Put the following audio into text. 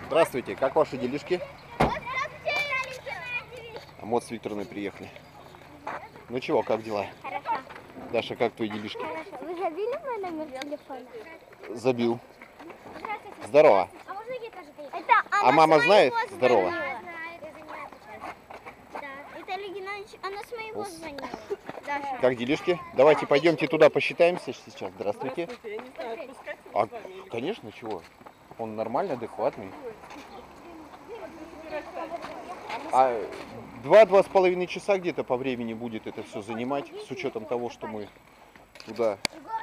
Здравствуйте, как ваши делишки? А мы с Викторовной приехали. Ну чего, как дела? Хорошо. Даша, как твои делишки? Хорошо. Вы забили мой номер телефона? Забил. Здорово. А можно я тоже поеду? А мама знает? Здорово. Да, это Легинович, она с моего звонила. Даша. Как делишки? Давайте пойдемте туда посчитаемся сейчас. Здравствуйте. Здравствуйте, я не знаю, отпускать А, с вами или конечно, чего? Он нормальный, адекватный. А 2-2,5 часа где-то по времени будет это все занимать, с учетом того, что мы туда